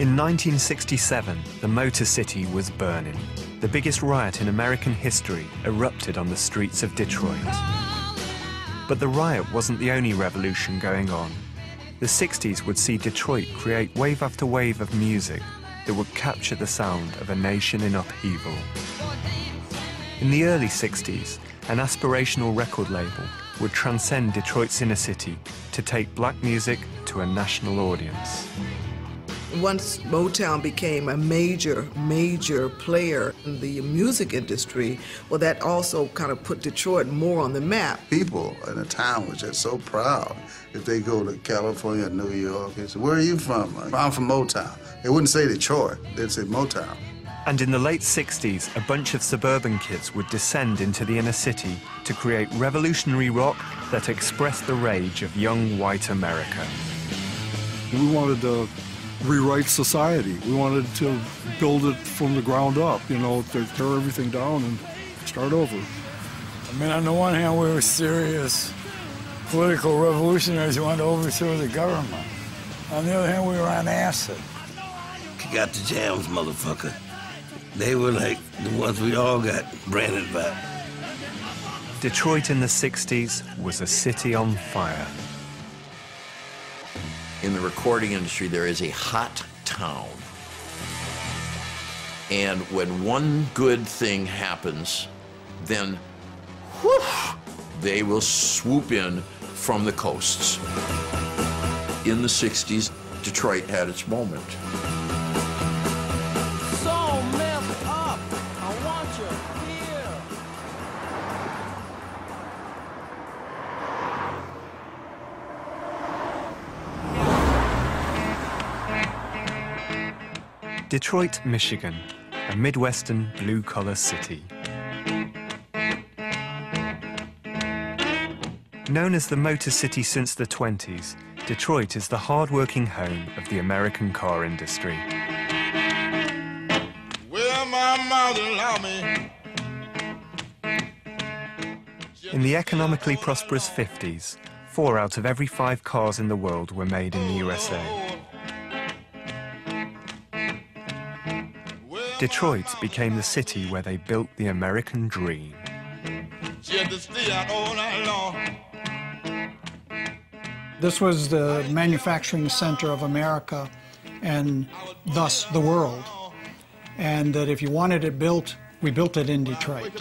In 1967, the Motor City was burning. The biggest riot in American history erupted on the streets of Detroit. But the riot wasn't the only revolution going on. The 60s would see Detroit create wave after wave of music that would capture the sound of a nation in upheaval. In the early 60s, an aspirational record label would transcend Detroit's inner city to take black music to a national audience. Once Motown became a major player in the music industry, well, that also kind of put Detroit more on the map. People in the town were just so proud if they go to California, New York, and say, "Where are you from?" "I'm from Motown." They wouldn't say Detroit, they'd say Motown. And in the late 60s, a bunch of suburban kids would descend into the inner city to create revolutionary rock that expressed the rage of young white America. We wanted to rewrite society. We wanted to build it from the ground up, you know, to tear everything down and start over. I mean, on the one hand, we were serious political revolutionaries who wanted to overthrow the government. On the other hand, we were on acid. You got the jams, motherfucker. They were like the ones we all got branded by. Detroit in the 60s was a city on fire. In the recording industry, there is a hot town. And when one good thing happens, then whoosh, they will swoop in from the coasts. In the 60s, Detroit had its moment. So messed up, I want you here. Detroit, Michigan, a Midwestern blue-collar city. Known as the Motor City since the 20s, Detroit is the hard-working home of the American car industry. Well, my mother allowed me. In the economically prosperous 50s, 4 out of every 5 cars in the world were made in the USA. Detroit became the city where they built the American dream. This was the manufacturing center of America and thus the world. And that if you wanted it built, we built it in Detroit.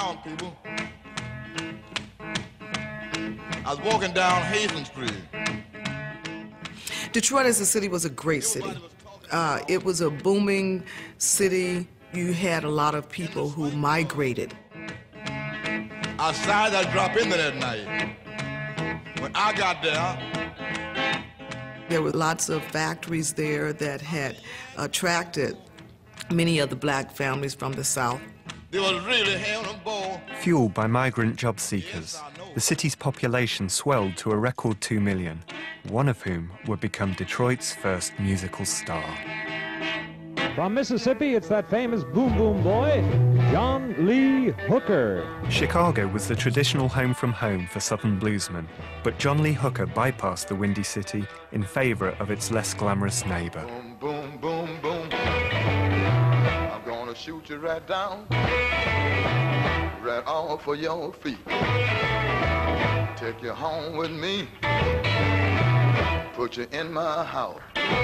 I was walking down Hazen Street. Detroit as a city was a great city. It was a booming city. You had a lot of people who migrated. I decided I'd drop in there that night. When I got there were lots of factories there that had attracted many of the black families from the South. They was really having a ball. Fueled by migrant job seekers, the city's population swelled to a record 2 million, one of whom would become Detroit's first musical star. From Mississippi, it's that famous boom boom boy, John Lee Hooker. Chicago was the traditional home from home for Southern bluesmen, but John Lee Hooker bypassed the Windy City in favor of its less glamorous neighbor. Boom, boom, boom, boom. I'm gonna shoot you right down, right off of your feet. Take you home with me, put you in my house.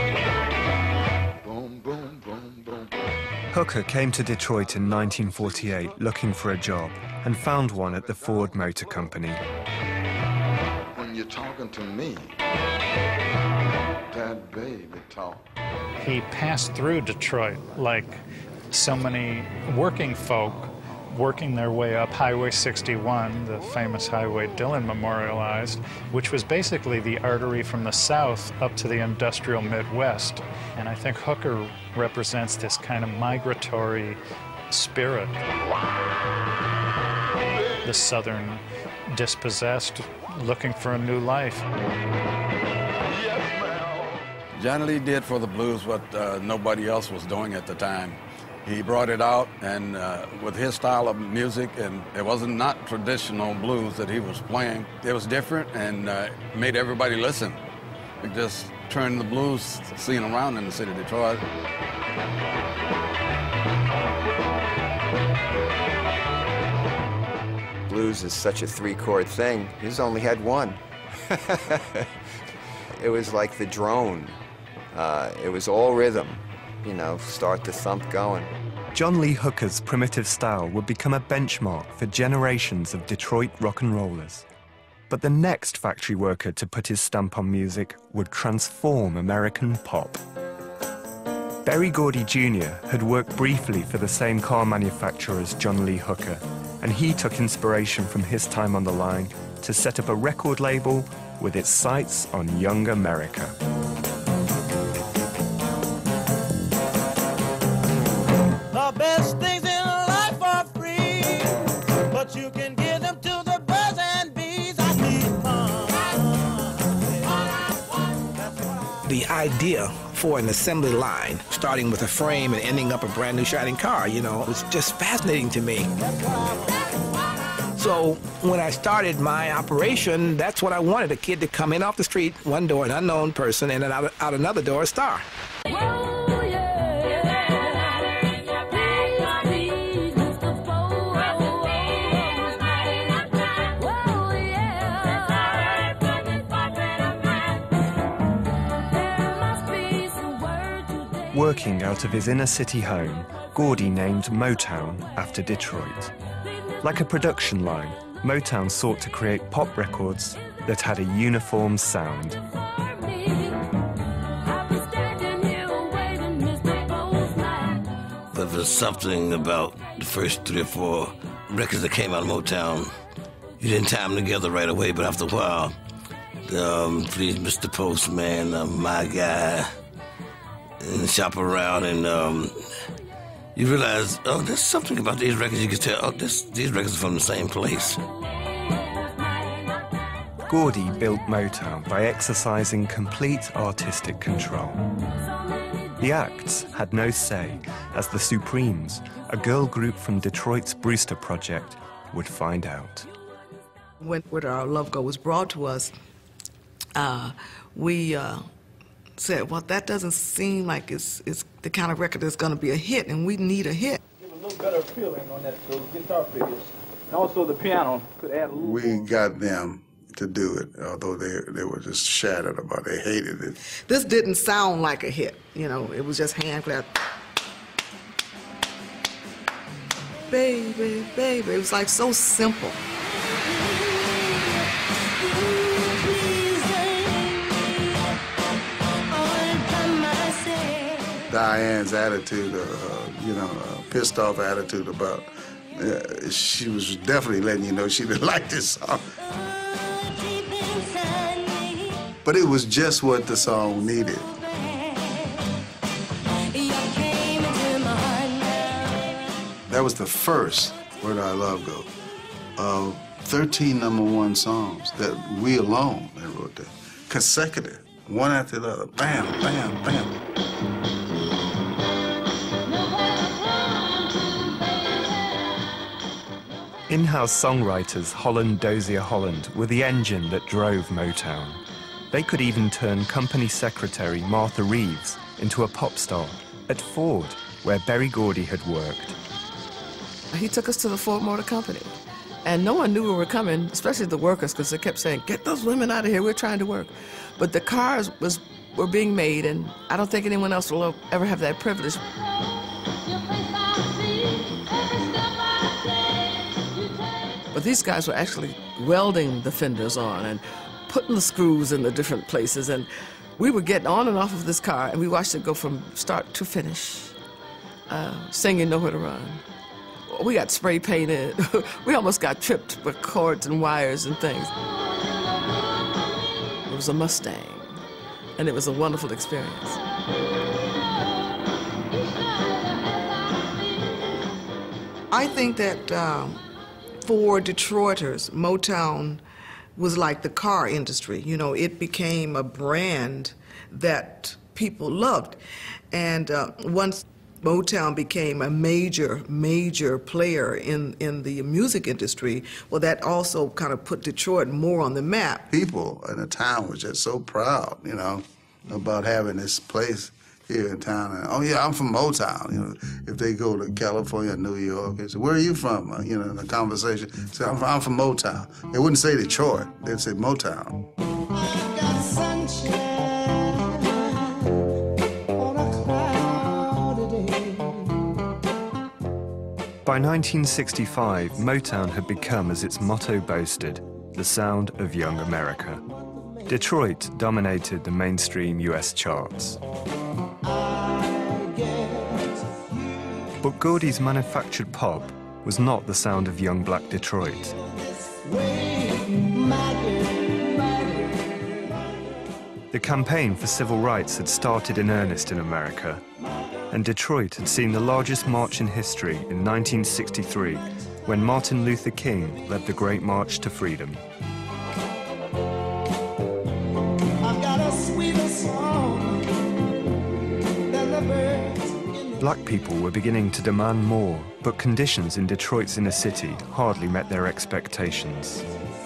Boom, boom, boom, boom. Hooker came to Detroit in 1948 looking for a job and found one at the Ford Motor Company. When you're talking to me, that baby talk. He passed through Detroit like so many working folk working their way up Highway 61, the famous highway Dillon memorialized, which was basically the artery from the south up to the industrial Midwest. And I think Hooker represents this kind of migratory spirit. The southern dispossessed looking for a new life. Johnny Lee did for the blues what nobody else was doing at the time. He brought it out, and with his style of music, and it wasn't not traditional blues that he was playing. It was different and made everybody listen. It just turned the blues scene around in the city of Detroit. Blues is such a three-chord thing. He's only had one. It was like the drone. It was all rhythm, you know, start the thump going. John Lee Hooker's primitive style would become a benchmark for generations of Detroit rock and rollers. But the next factory worker to put his stamp on music would transform American pop. Berry Gordy Jr. had worked briefly for the same car manufacturer as John Lee Hooker, and he took inspiration from his time on the line to set up a record label with its sights on young America. The best things in life are free, but you can give them to the birds and bees. I need the idea for an assembly line, starting with a frame and ending up a brand new shining car, you know, was just fascinating to me. So when I started my operation, that's what I wanted, a kid to come in off the street, one door, an unknown person, and then out another door, a star. Working out of his inner city home, Gordy named Motown after Detroit. Like a production line, Motown sought to create pop records that had a uniform sound. But there's something about the first 3 or 4 records that came out of Motown. You didn't tie them together right away, but after a while, Please Mr. Postman, My Guy, and Shop Around, and you realize, oh, there's something about these records you can tell, oh, these records are from the same place. Gordy built Motown by exercising complete artistic control. The acts had no say, as the Supremes, a girl group from Detroit's Brewster Project, would find out. When Our Love Go was brought to us, we said, well, that doesn't seem like it's the kind of record that's going to be a hit, and we need a hit. Give a little better feeling on those guitar figures. And also the piano could add a little We more. got them to do it, although they were just shattered about it. They hated it. This didn't sound like a hit, you know, it was just hand clap. Baby, baby, it was like so simple. Diane's attitude, pissed off attitude about, she was definitely letting you know she didn't like this song. But it was just what the song needed. That was the first Where Did Our Love Go of 13 #1 songs that we alone had wrote that. Consecutive, one after the other, bam, bam, bam. In-house songwriters Holland Dozier Holland were the engine that drove Motown. They could even turn company secretary Martha Reeves into a pop star at Ford, where Berry Gordy had worked. He took us to the Ford Motor Company, and no one knew we were coming, especially the workers, because they kept saying, get those women out of here, we're trying to work. But the cars were being made, and I don't think anyone else will ever have that privilege. But these guys were actually welding the fenders on and putting the screws in the different places, and we were getting on and off of this car, and we watched it go from start to finish, singing Nowhere to Run. We got spray painted. We almost got tripped with cords and wires and things. It was a Mustang, and it was a wonderful experience. I think that for Detroiters, Motown was like the car industry. You know, it became a brand that people loved. And once Motown became a major player in the music industry, well, that also kind of put Detroit more on the map. People in the town were just so proud, you know. about having this place here in town. And, oh yeah, I'm from Motown. You know, if they go to California, New York, they say, where are you from? You know, in a conversation, say, I'm from Motown. They wouldn't say Detroit. They'd say Motown. By 1965, Motown had become, as its motto boasted, the sound of young America. Detroit dominated the mainstream US charts. But Gordy's manufactured pop was not the sound of young black Detroit. The campaign for civil rights had started in earnest in America, and Detroit had seen the largest march in history in 1963, when Martin Luther King led the Great March to Freedom. Black people were beginning to demand more, but conditions in Detroit's inner city hardly met their expectations.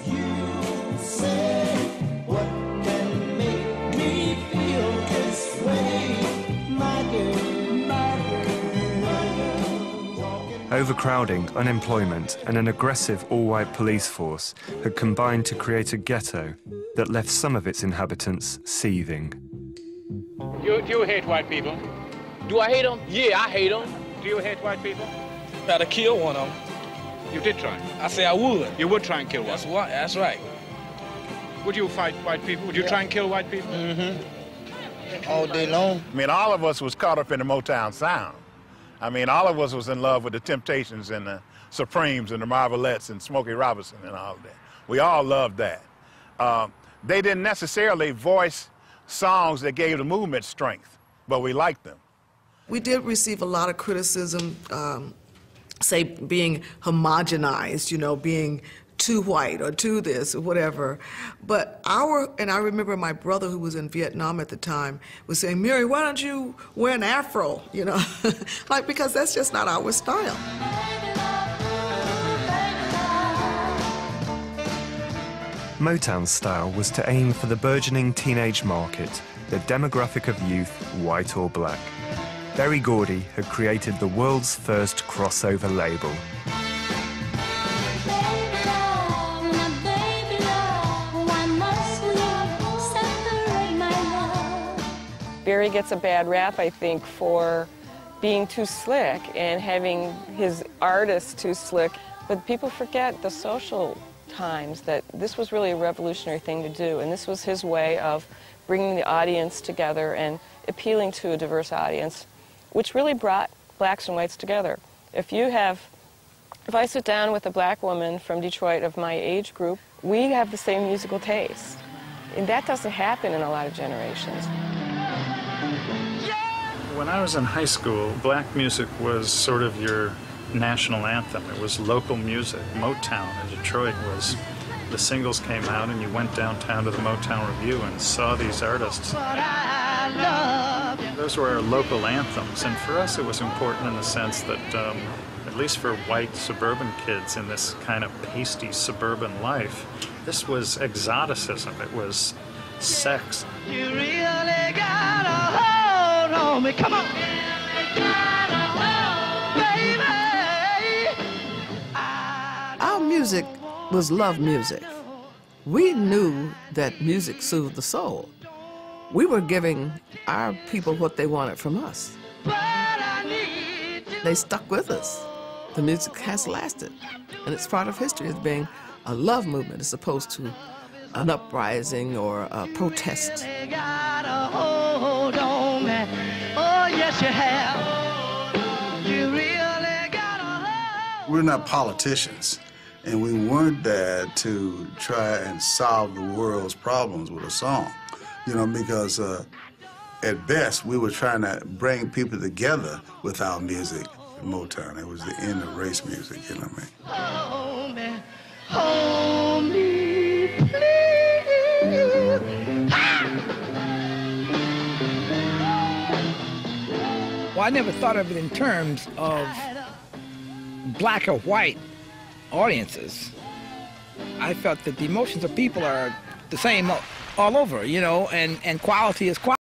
Overcrowding, unemployment, and an aggressive all-white police force had combined to create a ghetto that left some of its inhabitants seething. Do you hate white people? Do I hate them? Yeah, I hate them. Do you hate white people? Try to kill one of them. You did try? I say I would. You would try and kill one? That's right. Would you fight white people? Would you try and kill white people? Mm-hmm. All day long. I mean, all of us was caught up in the Motown sound. I mean, all of us was in love with the Temptations and the Supremes and the Marvelettes and Smokey Robinson and all of that. We all loved that. They didn't necessarily voice songs that gave the movement strength, but we liked them. We did receive a lot of criticism, say being homogenized, you know, being too white or too this or whatever. But and I remember my brother, who was in Vietnam at the time, was saying, Mary, why don't you wear an afro, you know? Like, because that's just not our style. Motown's style was to aim for the burgeoning teenage market, the demographic of youth, white or black. Berry Gordy had created the world's first crossover label. Barry gets a bad rap, I think, for being too slick and having his artists too slick. But people forget the social times, that this was really a revolutionary thing to do, and this was his way of bringing the audience together and appealing to a diverse audience, which really brought blacks and whites together. If I sit down with a black woman from Detroit of my age group, we have the same musical taste. And that doesn't happen in a lot of generations. When I was in high school, black music was sort of your national anthem. It was local music. Motown in Detroit was, the singles came out and you went downtown to the Motown Review and saw these artists. Those were our local anthems, and for us it was important in the sense that, at least for white suburban kids in this kind of pasty suburban life, this was exoticism, it was sex. You really got a hold on me, come on! Our music was love music. We knew that music soothed the soul. We were giving our people what they wanted from us. They stuck with us. The music has lasted, and it's part of history as being a love movement as opposed to an uprising or a protest. Oh, yes, you have. You really got a hold. We're not politicians, and we weren't there to try and solve the world's problems with a song, you know, because at best we were trying to bring people together with our music. Motown, it was the end of race music, you know what I mean? Hold me, please. Well, I never thought of it in terms of black or white audiences. I felt that the emotions of people are the same all over, you know, and quality is quality.